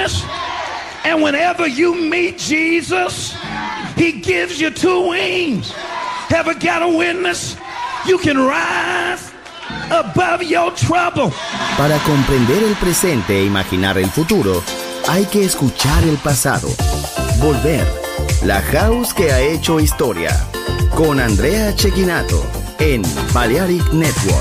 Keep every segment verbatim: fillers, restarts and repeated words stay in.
Jesus. And whenever you meet Jesus, he gives you two wings. Ever got a witness? You can rise above your trouble. Para comprender el presente e imaginar el futuro, hay que escuchar el pasado. Volver. La house que ha hecho historia. Con Andrea Cecchinato en Balearic Network.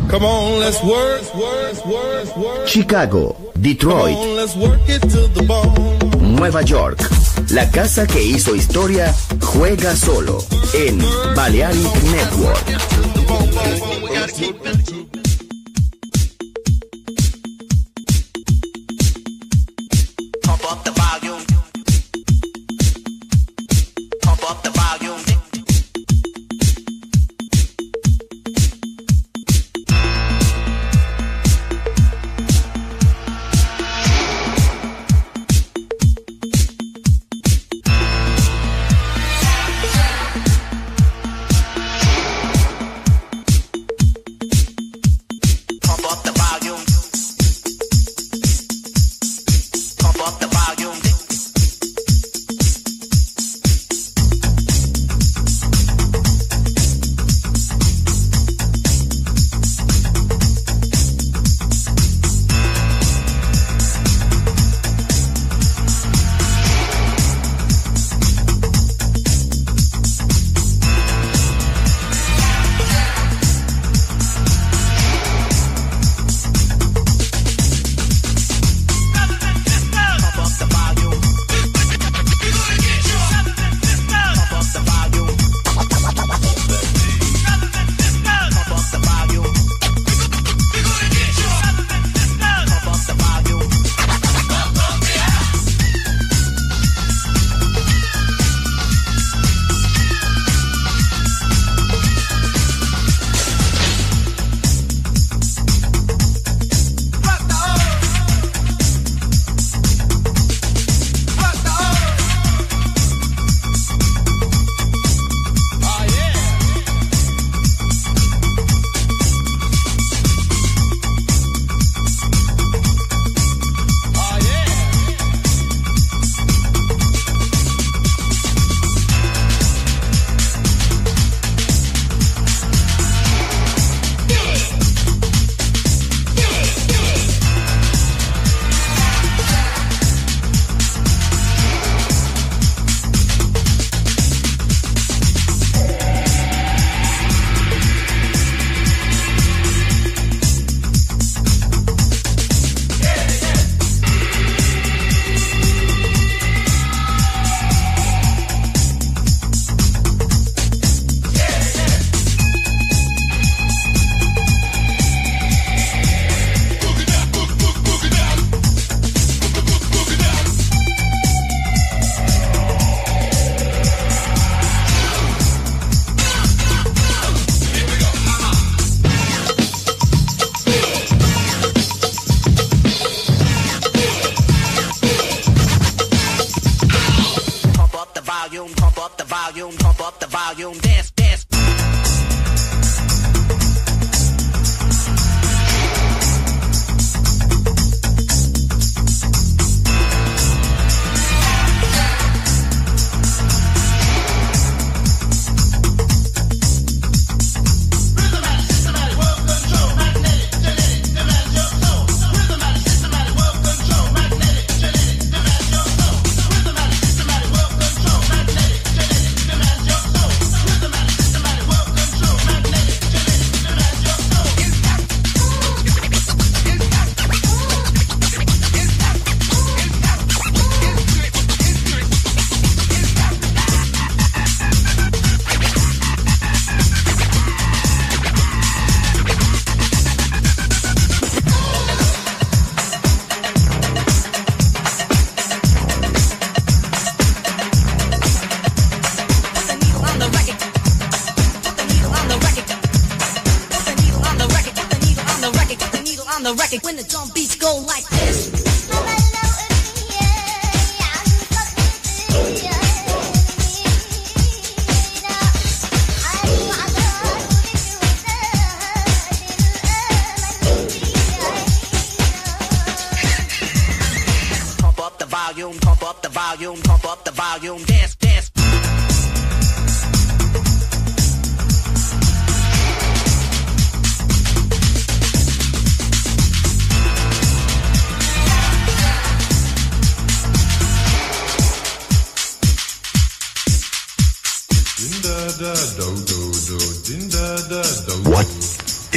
Come on, let's work, work, work, work. Chicago, Detroit, Come on, let's work it to the bone. Nueva York. La casa que hizo historia juega solo en Balearic Network. Pump up the volume. Pump up the volume.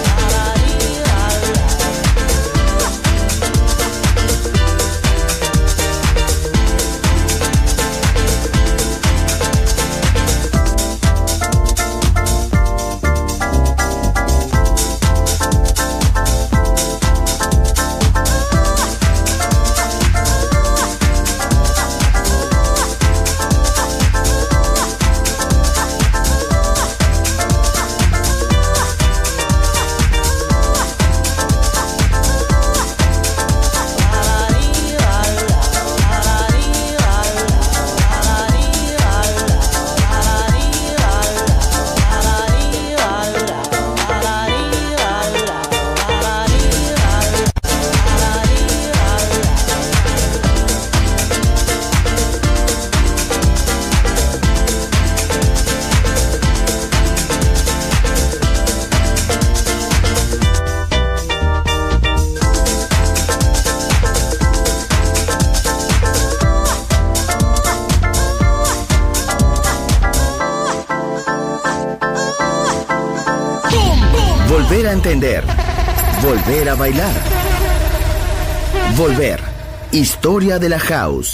Volver a entender. Volver a bailar. Volver. Historia de la house.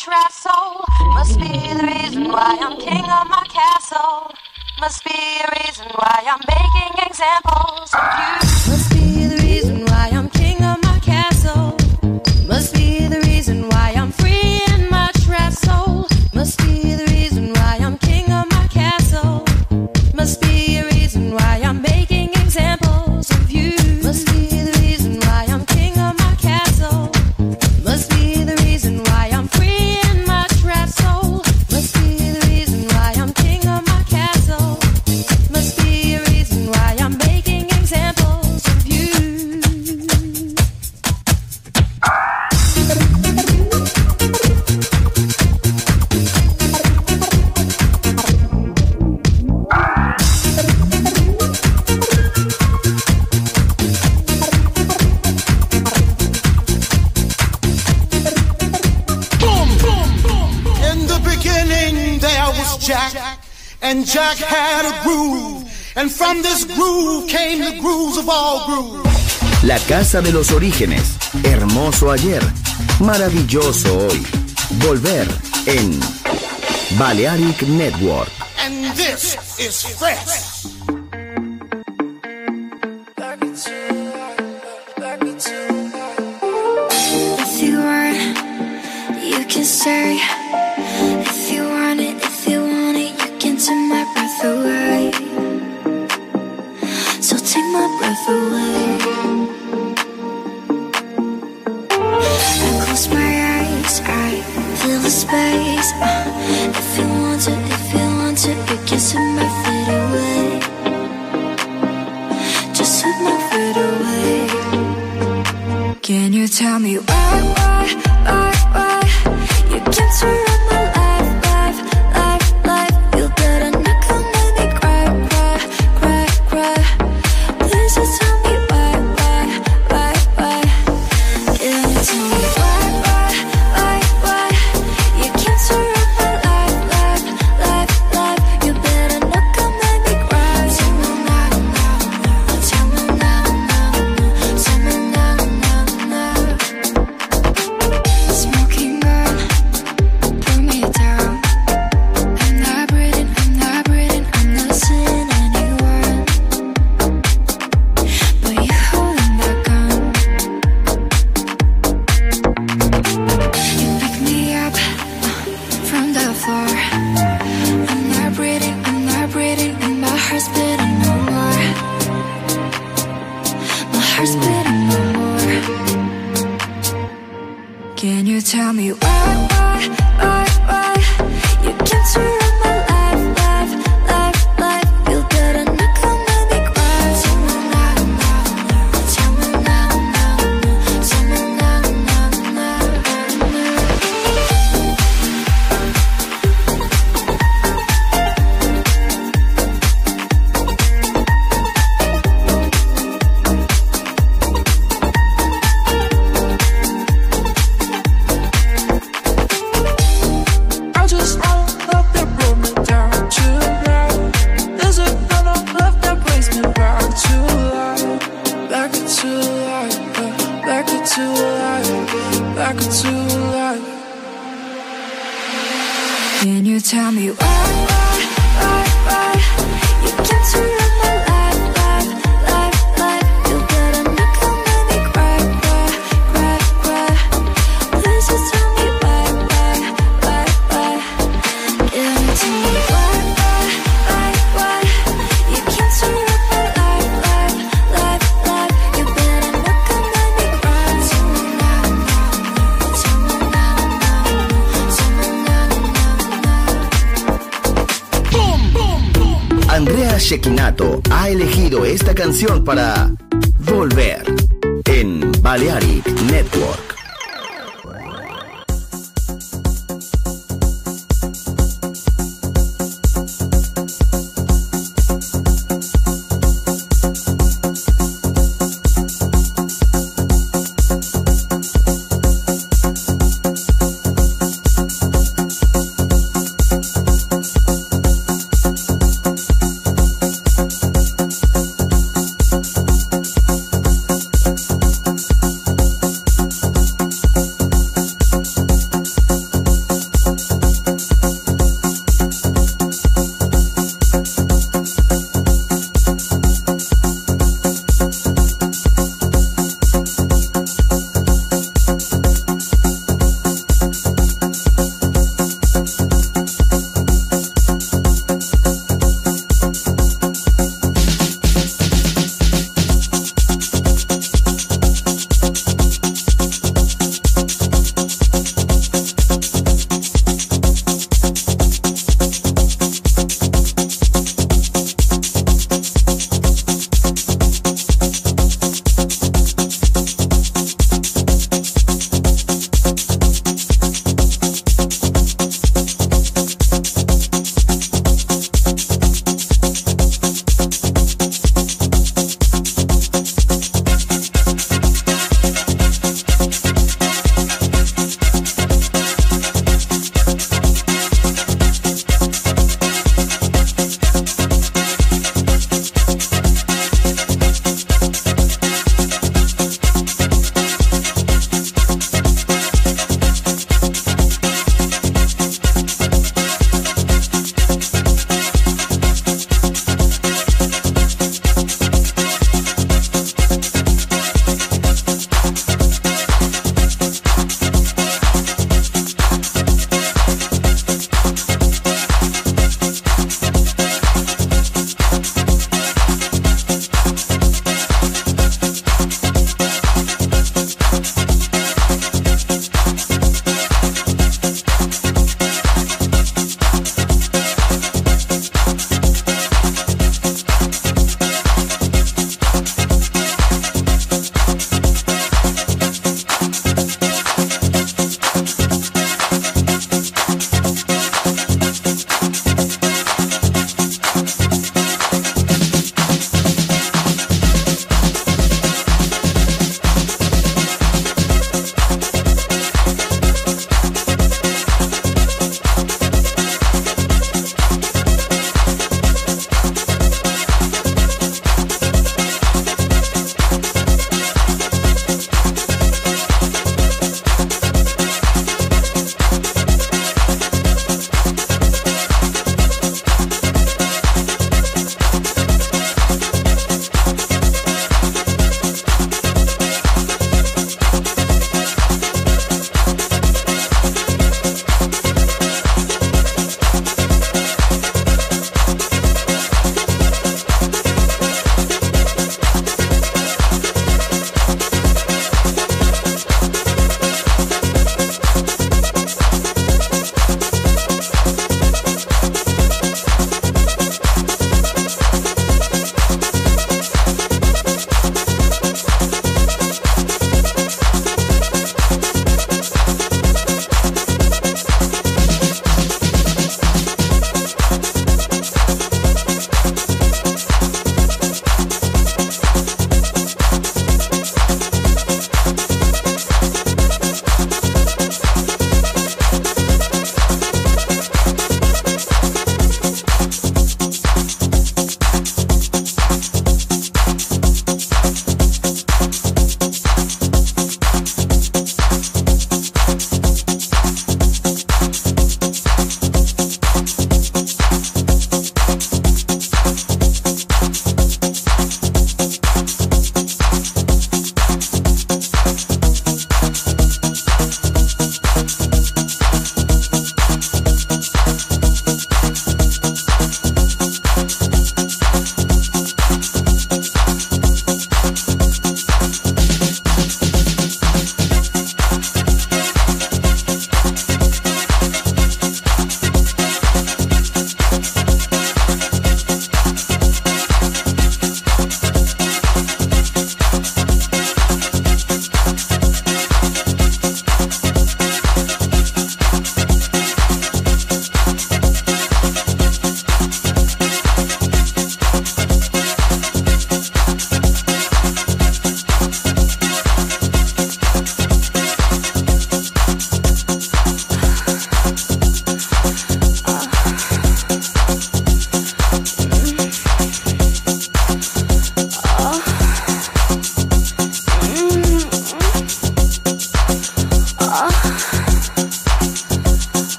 much rat soul. Must be the reason why I'm king of my castle. Must be a reason why I'm making examples of you. Must be the reason why I'm king of my castle. Must be the reason why I'm free in my trap soul. Must be the reason why I'm king of my castle. Must be a reason why I'm making examples of you. Must be the reason why I'm king of my castle. Must be the reason why I'm free in my trap soul. Must be the reason why I'm king of my castle. Must be a reason why I'm making examples of you. In the beginning there was Jack, and Jack had a groove, and from this groove came the grooves of all grooves. La casa de los orígenes. Hermoso ayer, maravilloso hoy. Volver en Balearic Network. And this is fresh. If you want, you can stay. If you want it, if you want it, you can take my breath away. So take my breath away. I close my eyes, I feel the space. uh, If you want it, if you want it, you can take my feet away. Just take my feet away. Can you tell me why, why, why, why you can't surround my life, life, life, life? You better not come let me cry, cry, cry, cry. Please just tell me why, why, why, why? Can you tell me why, why, why, why you can't surround my life, life, life, life? You better not come let me cry. Tell me now, now, tell me now, now, tell me now, now, now. Smoking gun, pull me down. I'm not breathing, I'm not breathing, I'm not seeing anyone but you holding that gun. You pick me up from the floor. I'm not breathing, I'm not breathing, and my heart's beating no more. My heart's beating no more. Can you tell me why, why, why, why you can't surround my life, life, life, life? You better not come let me cry. Tell me now, now, tell me now, now, tell me now, now, now, now. I just want love that brought me down to now. There's a kind of love that brings me back to life, back into life, uh, back into life, back into life. Can you tell me why, why, why, why you can't surround my life, life, life, life? You better not come let me cry, cry, cry, cry. Please just tell me why, why, why, why? Can you tell me why, why, why, why you can't surround my life, life, life, life? You better not come let me cry. Tell me now, now, tell me now, now, tell me now, now, now. Andrea Cecchinato ha elegido esta canción para Volver en Balearic Network.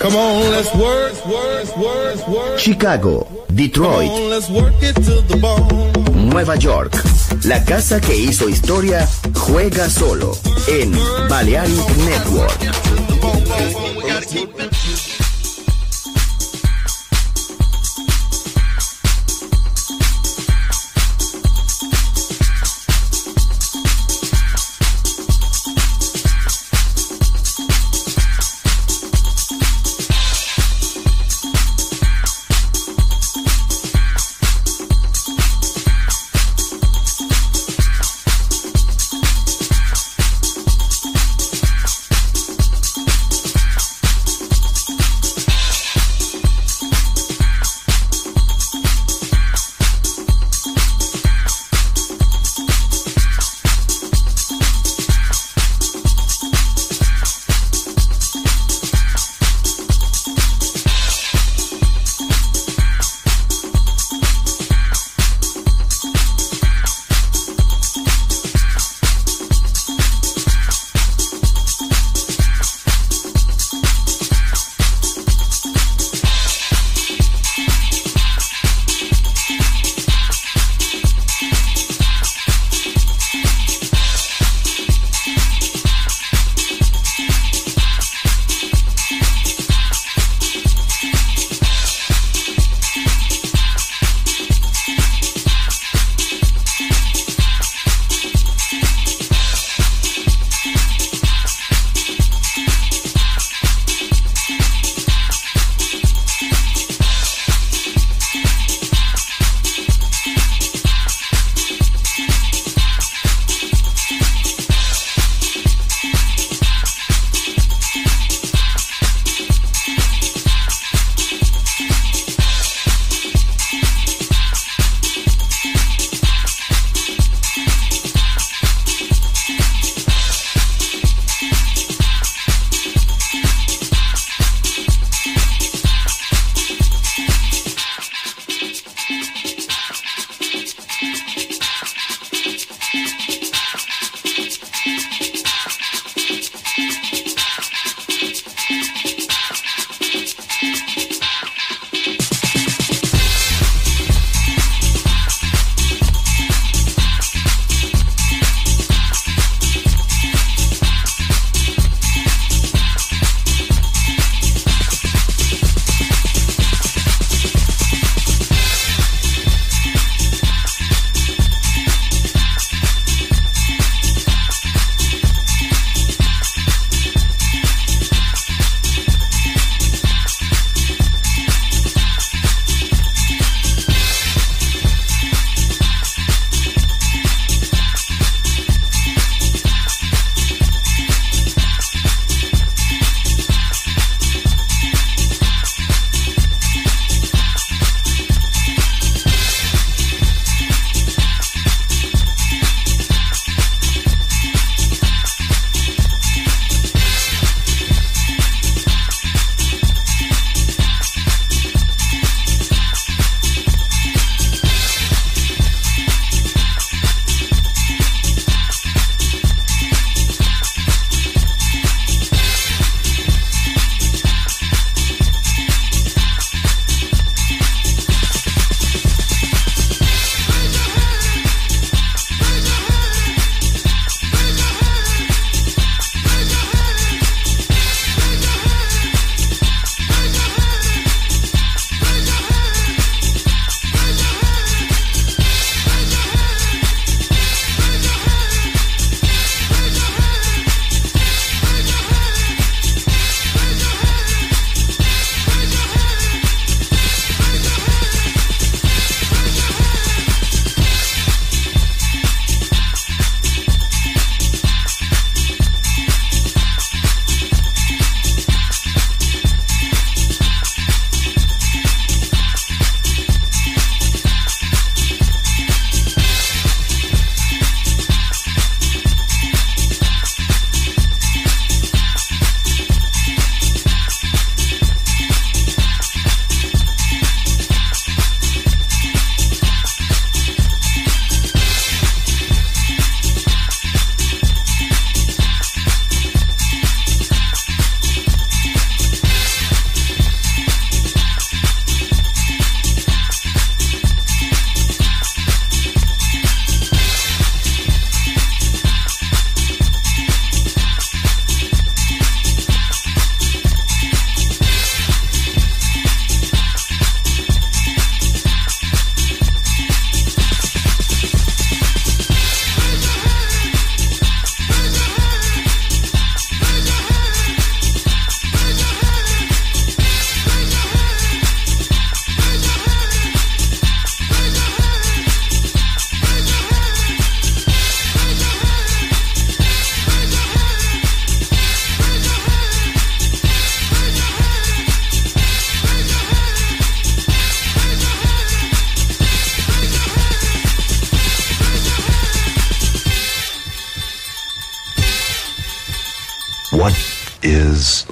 Come on, let's work, work, work, work. Chicago, Detroit, Come on, let's work it to the bone. Nueva York. La casa que hizo historia juega solo en Balearic Network.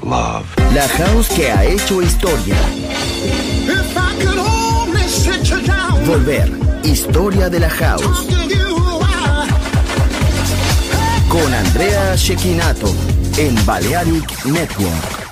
love. La house que ha hecho historia. If I could only sit you down, Volver. Historia de la house. talk to you, I- Con Andrea Cecchinato en Balearic Network.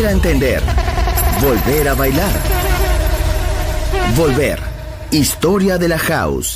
volver a entender, volver a bailar. Volver. Historia de la House.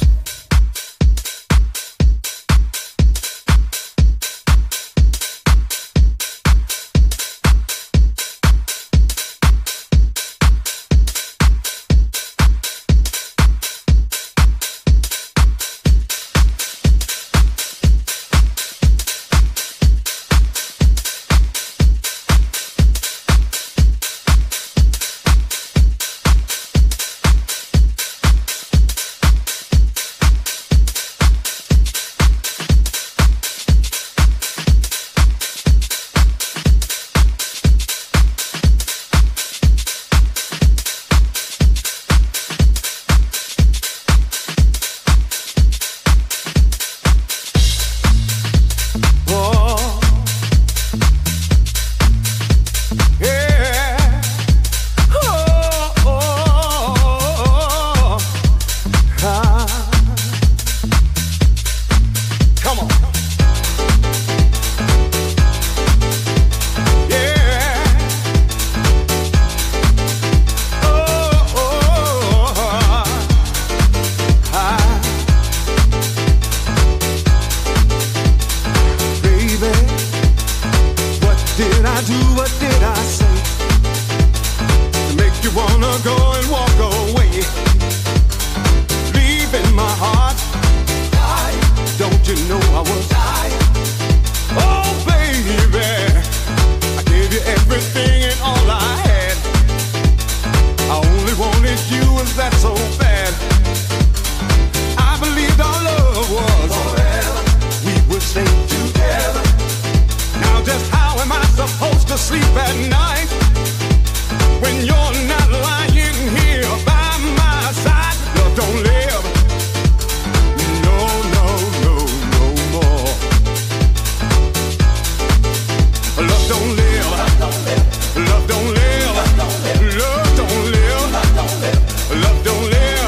Love don't live.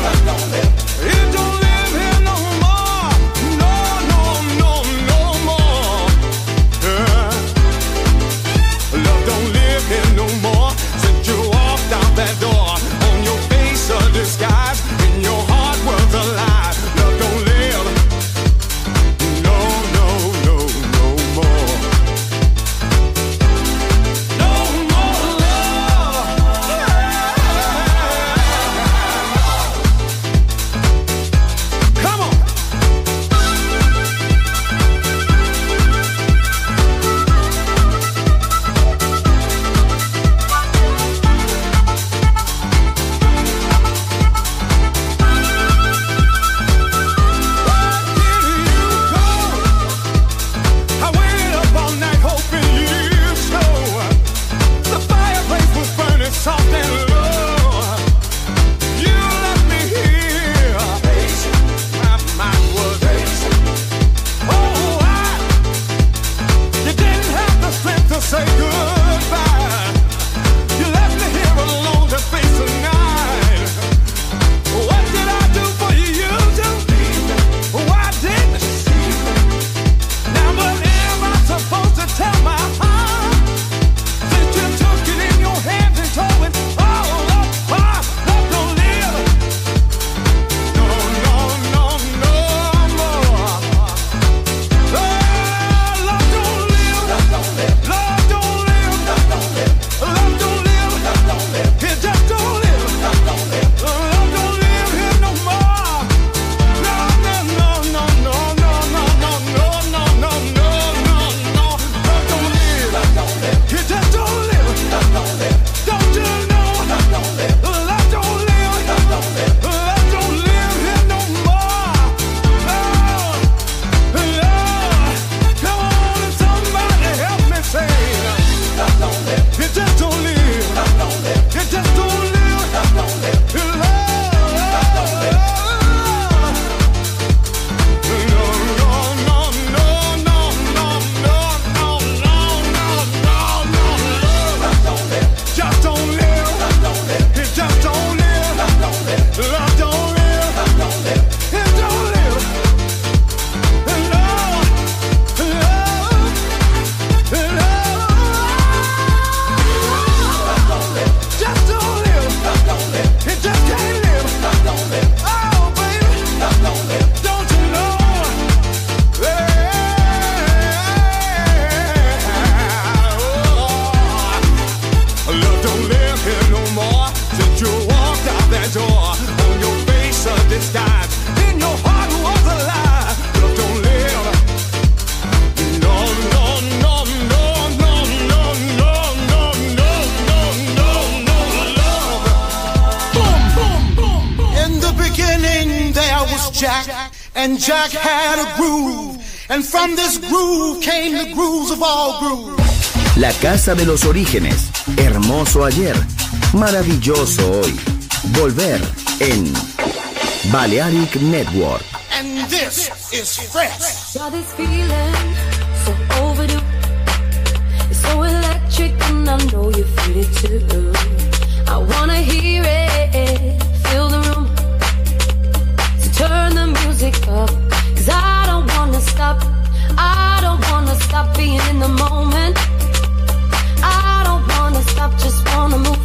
Jack, and Jack had a groove, and from this groove came the grooves of all grooves. La casa de los orígenes, hermoso ayer, maravilloso hoy. Volver en Balearic Network. And this is fresh. Got this feeling so overdue. It's so electric and I know you feel it too. I wanna hear it, feel the room. So turn the music up, cause I don't wanna stop. I don't wanna stop being in the moment. I don't wanna stop, just wanna move.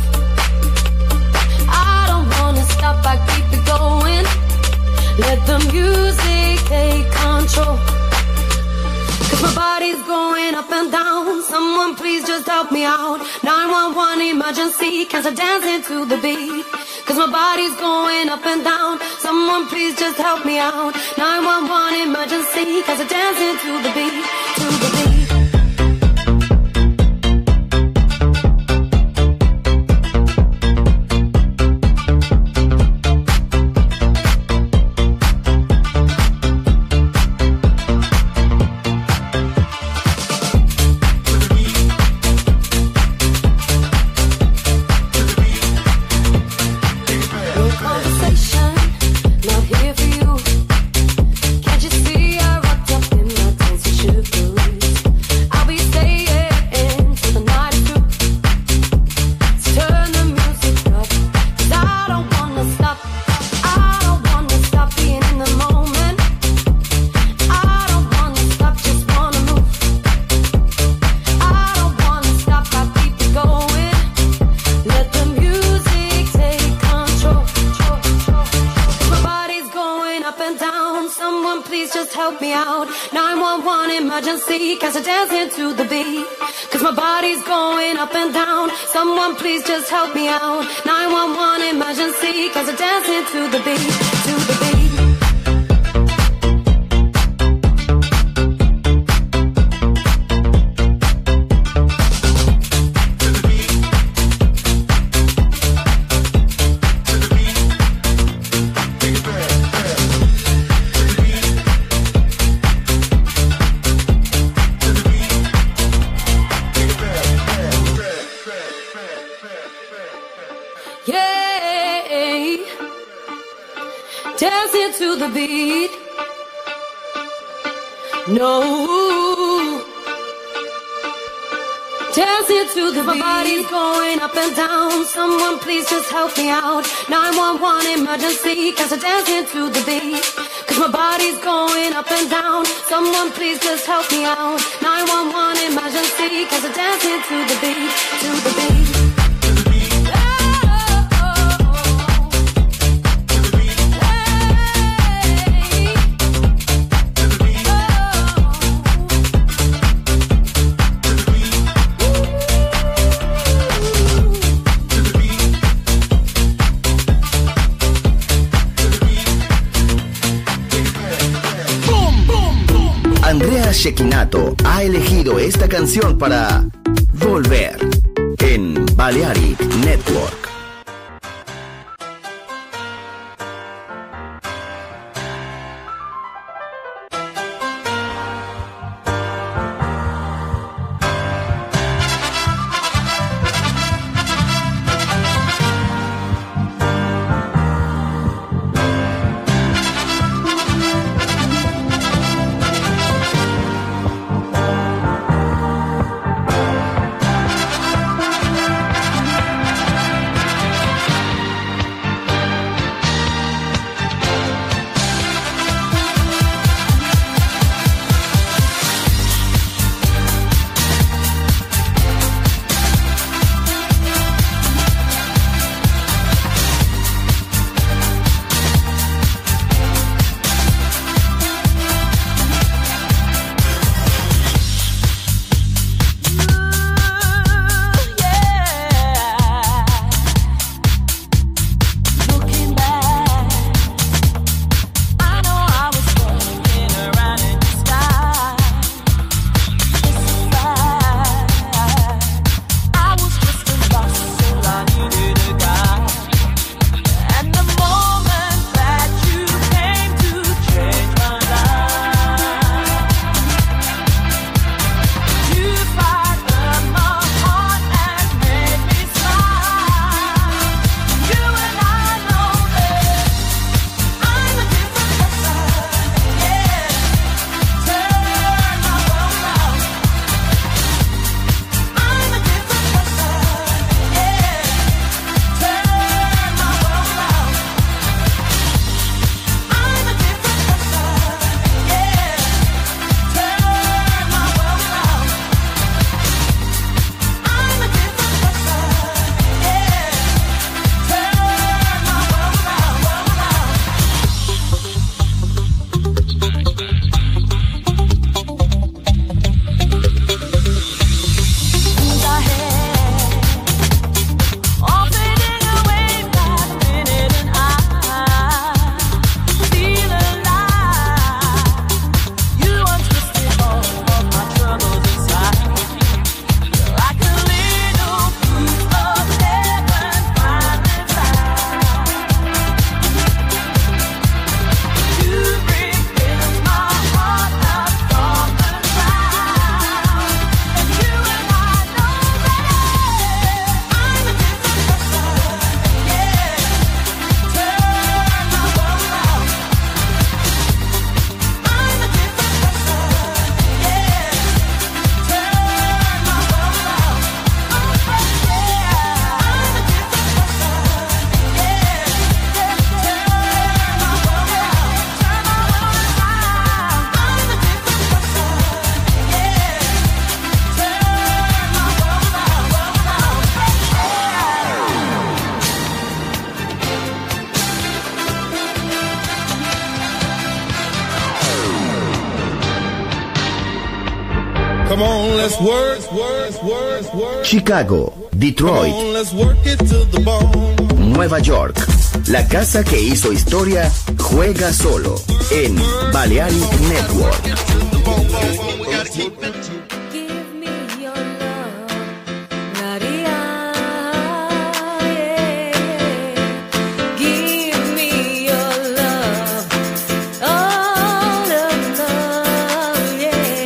I don't wanna stop, I keep it going. Let the music take control. Cause my body's going up and down. Someone please just help me out. nine one one emergency, cancer dancing to the beat. Cause my body's going up and down. Someone please just help me out. nine one one emergency, cancer dancing to the beat, to the beat. Someone please just help me out. nine one one emergency, cause I'm dancing to the beat, to the beat. Dancing to the beat. No. Dancing to the beat. My body's going up and down. Someone please just help me out. nine one one emergency, cause I'm dancing to the beat. Cause my body's going up and down. Someone please just help me out. nine one one emergency, cause I'm dancing to the beat, to the beat. Andrea Cecchinato ha elegido esta canción para Volver en Balearic Network. Come on, let's work, work, work, work. Chicago, Detroit, Come on, let's work it to the bone. Nueva York. La casa que hizo historia juega solo en Balearic Network. Give me your love, Maria. Yeah. Give me your love, all of love, yeah.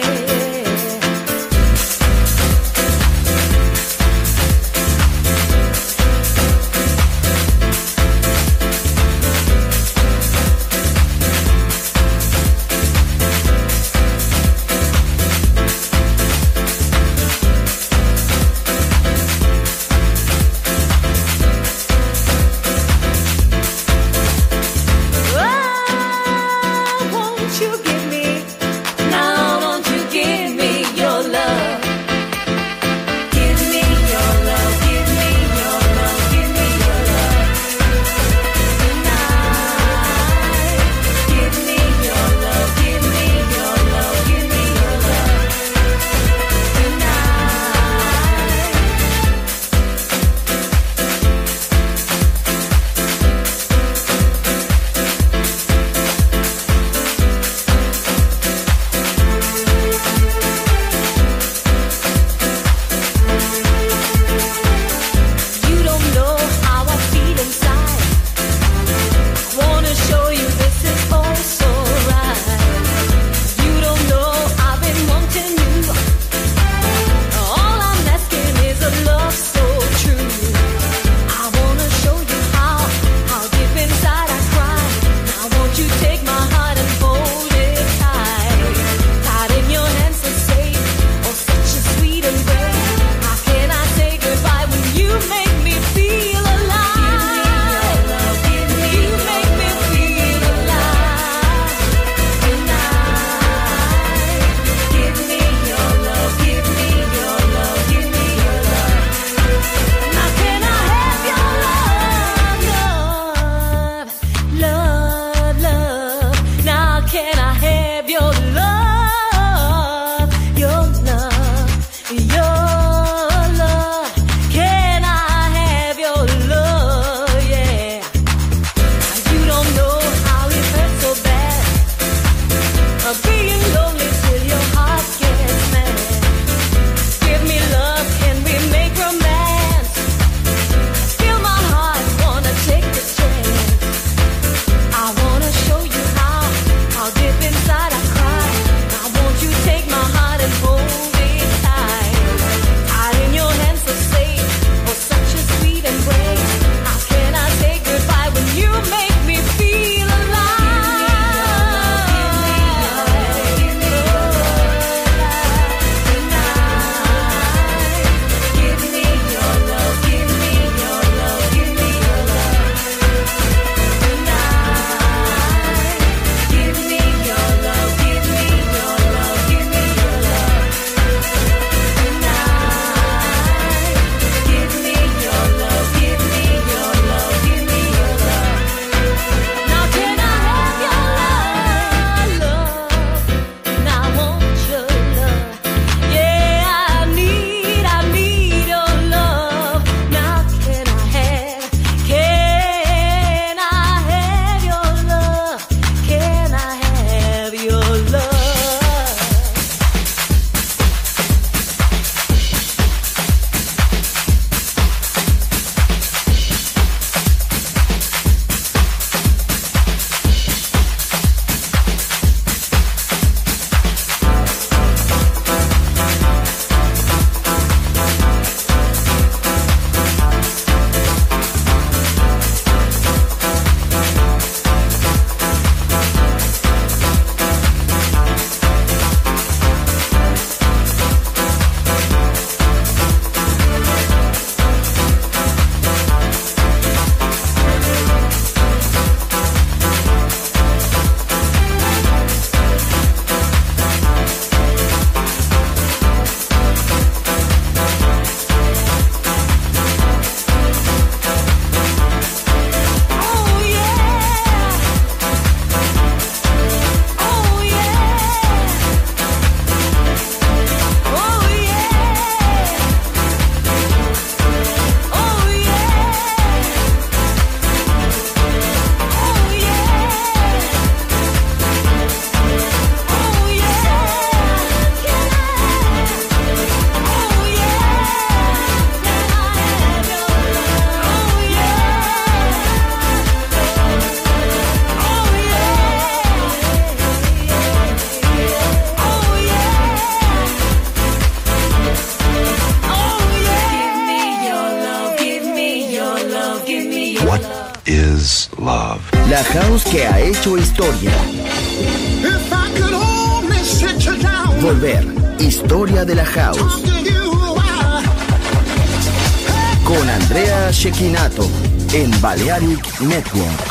is love. La house que ha hecho historia. If I could only sit you down. Volver. Historia de la house. Talk to you a while. Con Andrea Cecchinato en Balearic Network.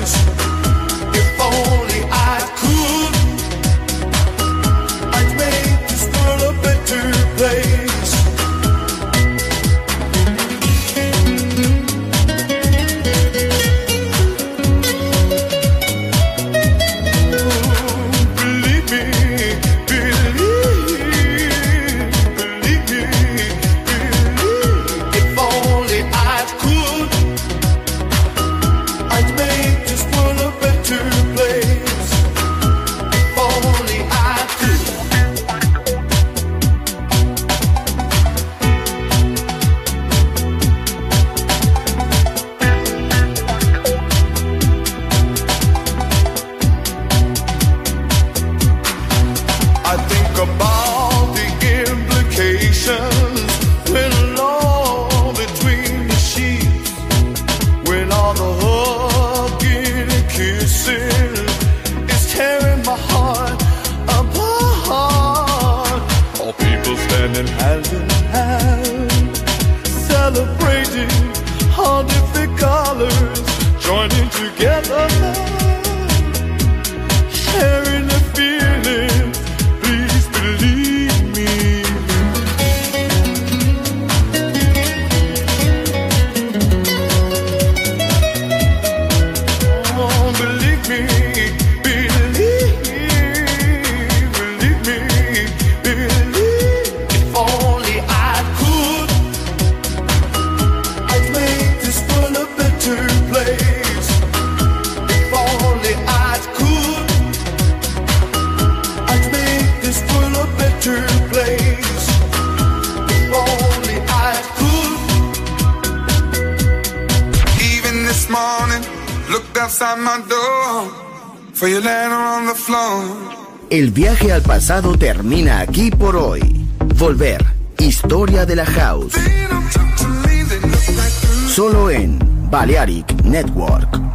I'd make this morning, looked outside my door for your letter on the floor. El viaje al pasado termina aquí por hoy. Volver, historia de la house. Solo en Balearic Network.